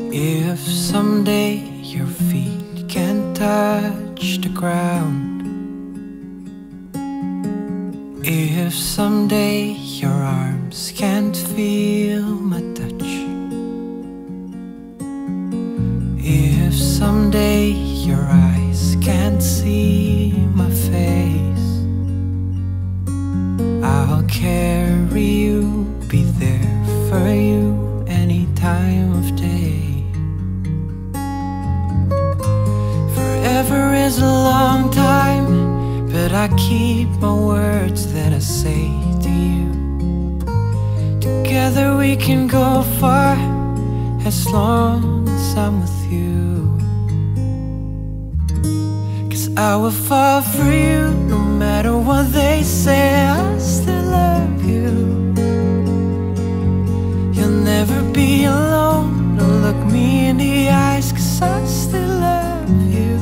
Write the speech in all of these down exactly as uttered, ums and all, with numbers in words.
If someday your feet can't touch the ground, if someday your arms can't feel my touch, if someday your eyes can't see my face, I'll carry you, be there for you any time of day. Forever is a long time, but I keep my words that I say to you. Together we can go far, as long as I'm with you. Cause I will fall for you, no matter what they say, I still love you. You'll never be alone, no, look me in the eyes, cause I still love you.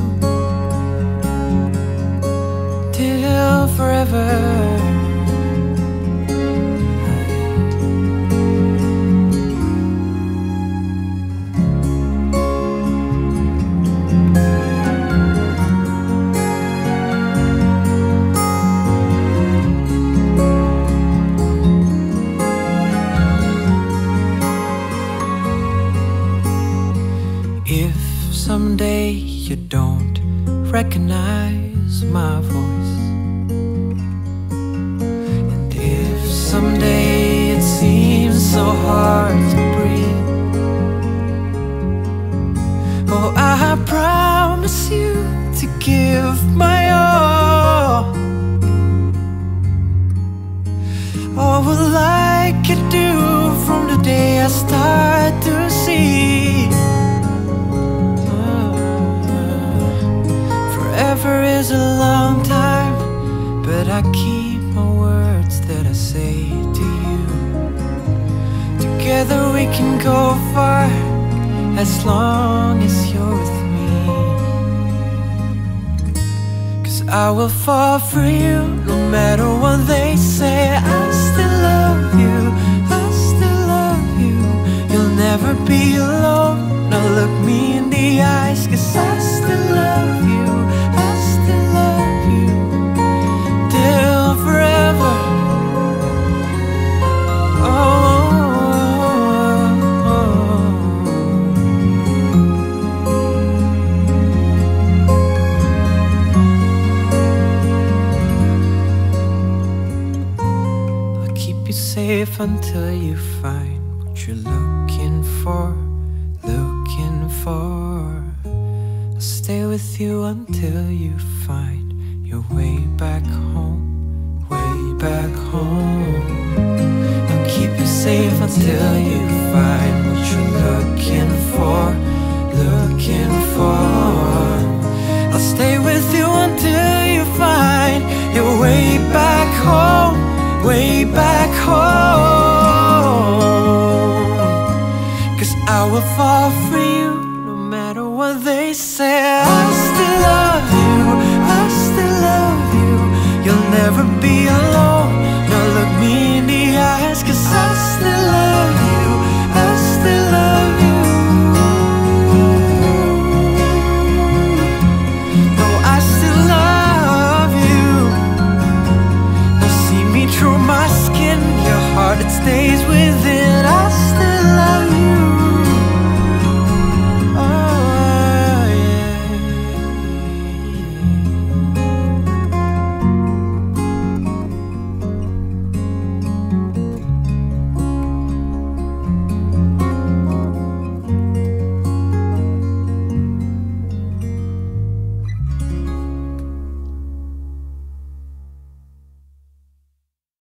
Till forever. Someday you don't recognize my voice, and if someday it seems so hard to breathe, oh, I promise you to give my all. Oh, well, I could do from the day I start to see. Forever is a long time, but I keep my words that I say to you. Together we can go far, as long as you're with me. Cause I will fall for you, no matter what they say. I still love you, I still love you. You'll never be alone, now look me in the eyes, cause I still love you. Forever. Oh, oh, oh, oh. I'll keep you safe until you find what you're looking for, looking for. I'll stay with you until you find your way back home. Back home, I'll keep you safe until you find what you're looking for, looking for. I'll stay with you until you find your way back home, way back home. Cause I will fall for you, no matter what they say. I still love you, I still love you. You'll never be alone, now look me in the eyes, cause I still love you, I still love you. No, I still love you. Now see me through my skin, your heart it stays within. I still love